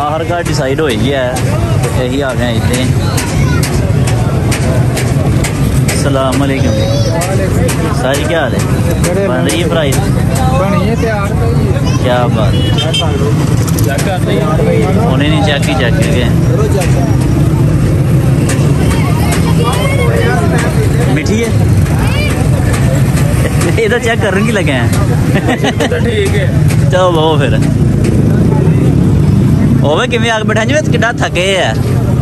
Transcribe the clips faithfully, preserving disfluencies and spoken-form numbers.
आखिरकार डिसाइड हो गया है, यही आ गए इतने। अस्सलाम वालेकुम सारी, क्या हाल है? बन रही है प्राइस? क्या बात, उन्हें नहीं चेक ही चेक करके मीठी है ये तो चेक करने की लगे हैं ठीक है चलो बहु फिर ओवे किमें आग बैठा जी कि थके है।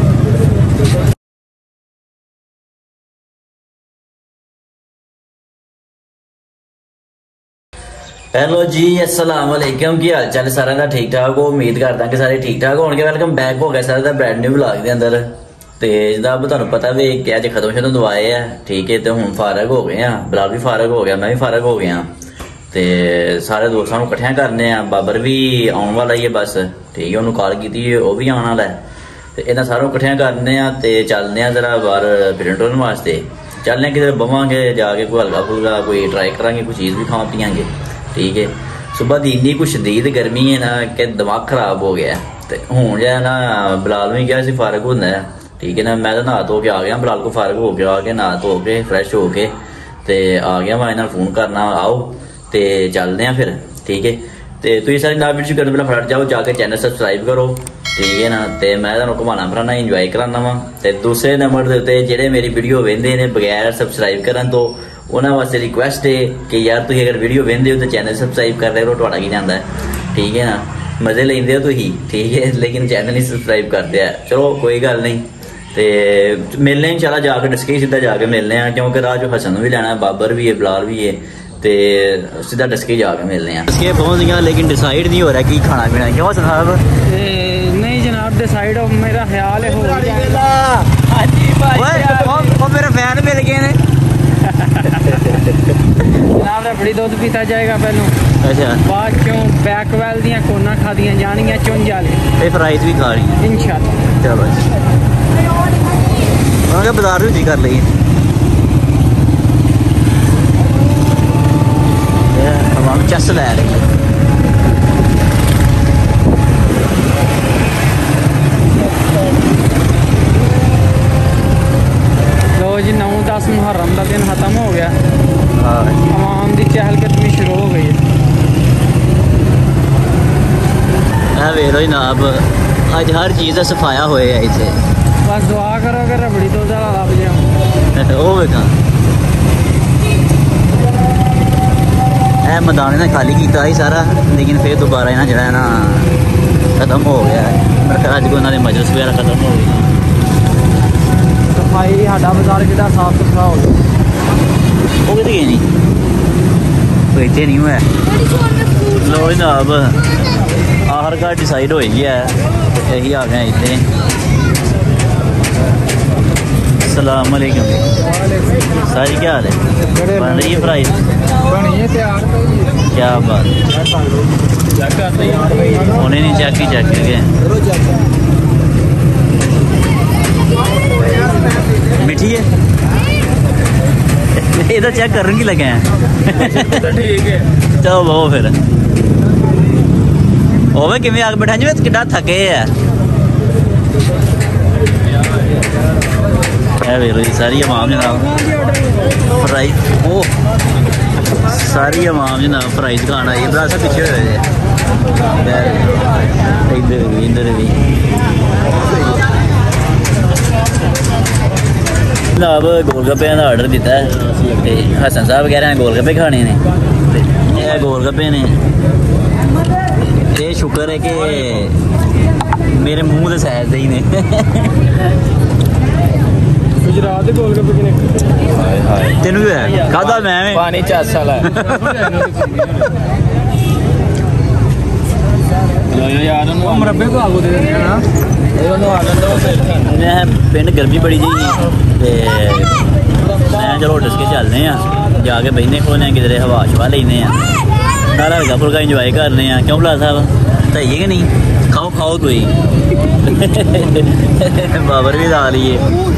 हेलो जी अस्सलाम वालेकुम, की हाल चाल सारे का ठीक ठाक हो? उम्मीद करता कि सारे ठीक ठाक होंगे। वेलकम बैक हो गया सारे का ब्रांड न्यू व्लॉग के अंदर। तो जिदा तुहानू पता भी कि अज खत्म शत्म दवाए है, ठीक है। तो हुण फारग हो गए हैं, बिलाल भी फारग हो गया, मैं भी फारग हो गया। तो सारे दोस्तों को इकट्ठिया करने, बाबर भी आने वाला ही है बस, ठीक है। उन्होंने कॉल की वह भी आने वाला है। तो इन्होंने सारों इकट्ठिया करने तो चलने जरा बाहर फिरन टुरन वास्ते चलने किधर बवांगे जाके, कोई हल्का फुल्का कोई ट्राई करांगे, कोई चीज़ भी खा पियांगे, ठीक है। सुबह की इन्नी कुछ शदीद गर्मी है ना कि दिमाग खराब हो गया। तो हूँ जो है ना बिलाल में क्या फारग होंगे, ठीक है ना। मैं तो नहा धो के आ गया, बिलाल को फारग हो गया आके नहा धो के फ्रैश हो के ते आ गया। मैं इन्हें फोन करना आओ तो चलते हैं फिर, ठीक है। तो तुम सारी ना वीडियो करने पहले फट जाओ जाके चैनल सबसक्राइब करो, ठीक है ना। तो मैं तुम घुमाना फिराना इंजॉय कराना वा। तो दूसरे नंबर के उत्ते जेडे मेरी वीडियो वेंदे ने बगैर सबसक्राइब करन तो उन्होंने वास्ते रिक्वेस्ट है कि यार तुम अगर वीडियो वेंदे हो तो चैनल सबसक्राइब कर लिया करो, तुहाडा की जांदा है, ठीक है ना। मजे लेंदे हो तुसीं, ठीक है, लेकिन चैनल ही सबसक्राइब करते हैं। चलो कोई गल नहीं। तो मिलने इंशाल्लाह जाके डस्के सीधा जाके मिलने हैं, क्योंकि राह जो हसन भी लेना है, बाबर भी है, बिलाल भी है। तो सीधा डस्के जाके मिलने हैं। डस्के पहुंच गया लेकिन डिसाइड नहीं हो रहा कि खाना पीना। क्यों साहब? नहीं जनाब डिसाइड हो, मेरा ख्याल है हो मेरा फैन मिल गए ने जनाब रबड़ी दुध पीता जाएगा पहलू, अच्छा बाद क्यों बैकवैल दियां कोना खादियां जानियां चुन जाले ये फ्राइज भी खा रही है इंशाल्लाह। चलो अच्छा बाजार भी कर ली हम चस लै रही है। लो जी नौ दस मुहर्रम का दिन खत्म हो गया, आवाम की चहलकदमी शुरू हो गई है। वेरो जनाब अज हर चीज़ का सफाया होए है इतने, बस दुआ करो कि रबड़ी दुध वाला लभ जाओ। वो वेखा मैदान ने खाली किया ही सारा, लेकिन फिर दोबारा इन्हें जो है ना खत्म हो गया है। मेरे ख्याल अज उन्होंने मजलिस वगैरह खत्म हो गई। सफाई साडा बाजार कि साफ सुथरा हो गया, वो कितने गए नहीं, कोई इतने नहीं हुआ। लो जनाब आखिरकार डिसाइड हो गया है, यही आ गए इतने। अस्सलाम वालेकुम सारी, क्या हाल है? बन रही है प्राइस? क्या बात, उन्हें नहीं चेक ही चेक करके मीठी है ये तो चेक करने की लगे हैं ठीक है चलो बहु फिर ओवे किमें आग बैठा जी कि थके है। वेरो जी सारी अवाम जनाब फ्राइज, ओ सारी अवाम जनाब फ्राइज खाना ये बड़ा सा पीछे हुए इधर भी इधर भी जनाब गोलगप्पे का आर्डर दिता है। हसन साहब कह रहे हैं गोलगप्पे खाने ने, ये गोलगप्पे ने। ये शुक्र है कि मेरे मुंह के सैज ही ने तेन भी है खादा मैं पानी चस वाला मरबे को आगो दे देना। पिंड गर्मी बड़ी जी मैं चलो डस्के चलने जाके बहने खोने किधरे हवा शवा लेने नाला हल्का फुल्का इंजॉय करने। क्यों भला साहब सही है कि नहीं? खाओ खाओ कोई बाबर भी ला लिए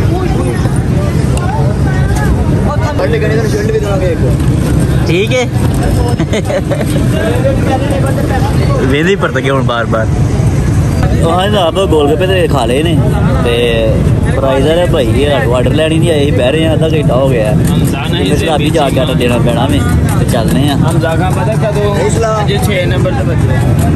ठीक है वेंदी पर तक हूँ बार बार हाँ जनाब गोलगप्पे तो खा ले ने ते प्राइस है भाई ऑर्डर लैनी नहीं आई बह रहे हैं अद्धा घंटा हो गया अभी जाके ऑर्डर देना पैना में तो चलने हम जागा पता कदों छे नंबर से बचे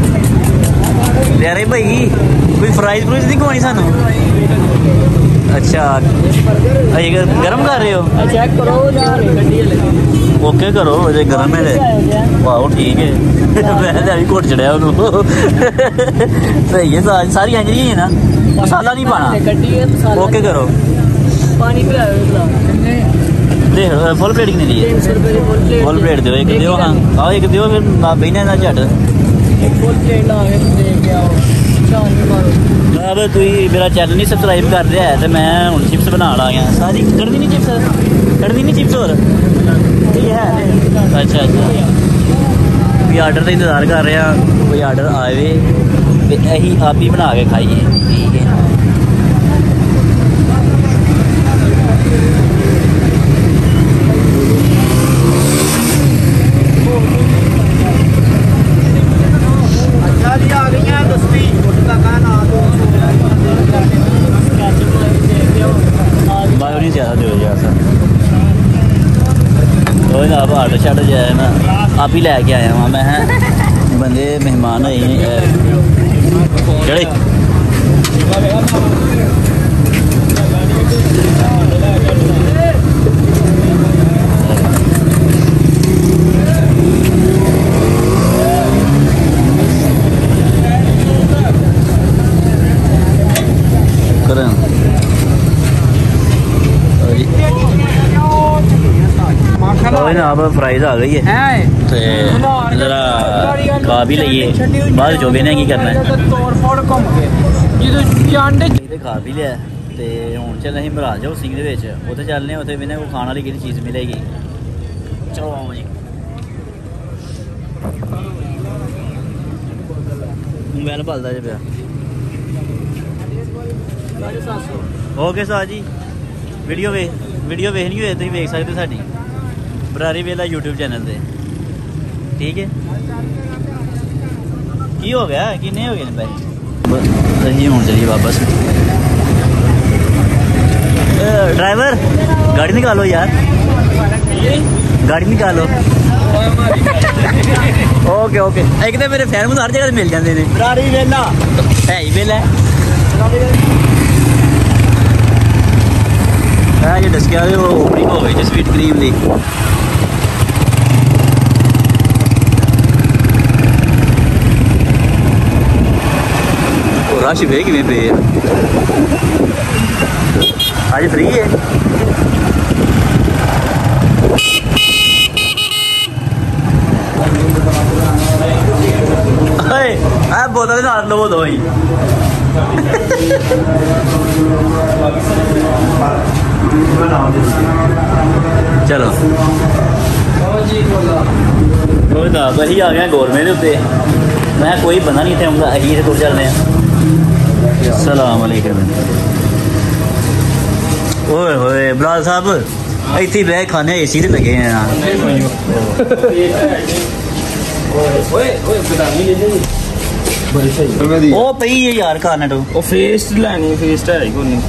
यार भाई कोई फ्राइज फ्रूइज नहीं खवानी सानू अच्छा गर्म कर रहे हो चेक करो ओके करो जे गर्म है वाह ठीक है मैं अभी घुट चढ़िया सही है सारी इंज ही है ना मसाला नहीं पाना ओके करो पानी देख फुल प्लेट कितनी दी है फुल प्लेट दो एक दो हाँ आओ एक दो फिर बहने ना झट अब तु मेरा चैनल नहीं सबसक्राइब कर रहा है तो मैं हूँ चिप्स बना आ गया सारी कड़नी नहीं चिप्स कड़नी नहीं चिप्स और अच्छा अच्छा भी आर्डर का इंतजार कर रहे हैं कोई आर्डर आए तो यही आप ही बना के खाइए ठीक है आर्डर शार्डर जो है मैं आप ही लैके आया वहाँ मैं बंदे मेहमान आए जड़े अब प्राइस आ गई है तो जरा खा भी लीए बाद जो भी ने की करना है खा भी लिया तो हूँ चल अं महाराज हाउस सिंह उत्थे चलने उत्थे भी को खाने वाली कि चीज़ मिलेगी चलो आओ जी मोबाइल भलता जे पे ओके सर जी वीडियो वे वीडियो वेखनी हो तुम वेख सकते साड़ी बरारी वेला यूट्यूब चैनल से ठीक है की हो गया कि नहीं हो गया भाई हूँ चलिए वापस ड्राइवर गाड़ी निकालो यार गाड़ी निकालो ओके ओके एक तो मेरे फैन हर जगह मिल जाते हैं बरारी वेला है ही वेला है जो डस्किया वो ओपनिंग हो गई स्वीट क्रीम दी रश वे कि पे आज फ्री है बोतल लो दो ही चलो वही आ गया गौरमेंट उत्ते मैं कोई बंदा नहीं थे आऊँगा अही से तुर चलने सलाम अलैकुम ओए होए बिलाल साहब इतनी बह खाने ए सी से लगे हैं ओ पई है यार खाने तो ओ फेस्ट लेनी फेस्ट है को नहीं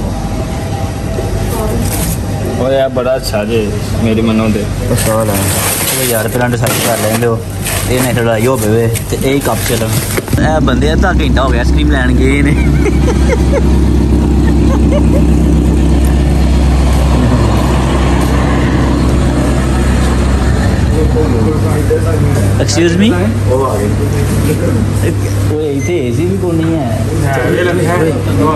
ओ यार बड़ा अच्छा जे मेरी मनो दे चलो यार फिर डिसाइड कर लेंगे हो ये नहीं लड़ाई हो पे ते यही कप चलन ए बंदे अद्धा घंटा हो गया आइसक्रीम लैन गए ने एक्सक्यूज मी कोई इतने एसी भी कोई नहीं है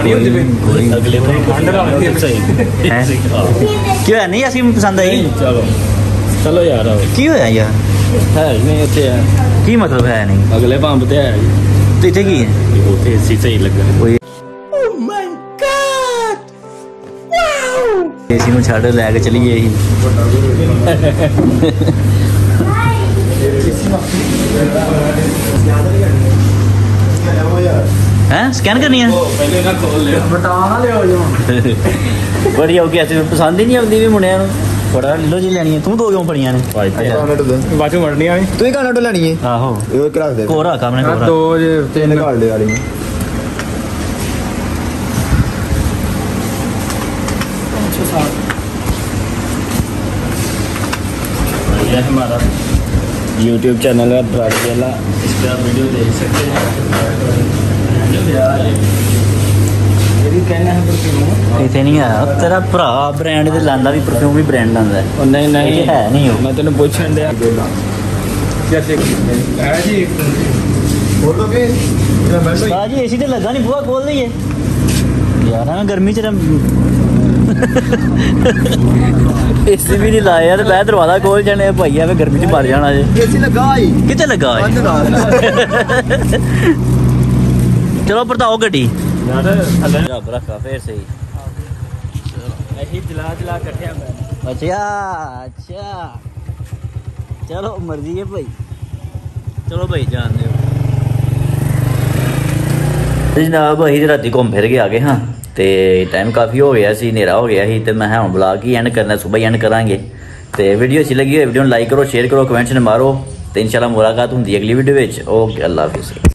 क्यों है नहीं आइसक्रीम पसंद आई चलो चलो यार क्यों है यार है नहीं इतने है की मतलब है नहीं अगले पंप ते है तो इतने की है उते एसी सही लगा एसी में छड़ लैके चली गए ही हैं स्कैन करनी है बड़ी औखी ऐसी पसंद ही नहीं आती भी मुंडिया बड़ा लो जी लेनी है तू दो क्यों पड़ियां ने बाचू मरनी आई तू ही काना तो लेनी है आहो एक रख दे कोरा का हमने दो जे तीन काट दे वाली हमारा यूट्यूब चैनल है ब्रांड वाला, इस पर आप वीडियो देख सकते हैं। ये कहना है परफ्यूम इतने नहीं है तेरा भरा ब्रांड ते लांदा भी परफ्यूम भी ब्रांड लांदा है। और नहीं नहीं है नहीं हो मैं तेन पूछन दिया कैसे है जी बोलोगे बाजी एसी ते लगा नहीं, बुआ खोल दईए यार ना गर्मी च एसी भी नहीं लाया यार, मैं दरवाजा खोल जाने भैया मैं गर्मी च मर जाना जे। एसी लगा ही कितने लगा है? चलो परताओ गड्डी रब रखा फिर सही। ऐसी जला जला कट्ठे अच्छा अच्छा चलो मर्जी है भाई, चलो भाई जान दो जनाब। अं राती घूम फिर के आ गए हाँ, तो टाइम काफ़ी हो गया सी, हनेरा हो गया ही, तो मैं हम ब्लॉग ही एंड करना, सुबह ही एंड करांगे। तो वीडियो अच्छी लगी हो वीडियो लाइक करो, शेयर करो, कमेंट्स ने मारो। तो इंशाल्लाह मुलाकात होंगी अगली वीडियो में। ओके अल्लाह हाफिज़।